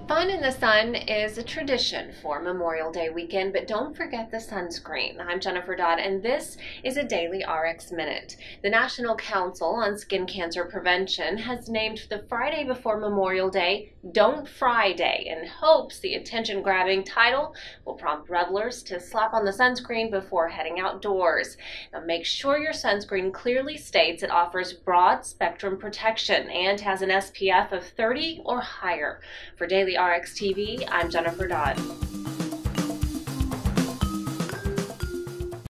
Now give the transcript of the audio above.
Fun in the sun is a tradition for Memorial Day weekend, but don't forget the sunscreen. I'm Jennifer Dodd, and this is a Daily RX Minute. The National Council on Skin Cancer Prevention has named the Friday before Memorial Day Don't Fry Day in hopes the attention-grabbing title will prompt revelers to slap on the sunscreen before heading outdoors. Now, make sure your sunscreen clearly states it offers broad-spectrum protection and has an SPF of 30 or higher. For Daily RX TV, I'm Jennifer Dodd.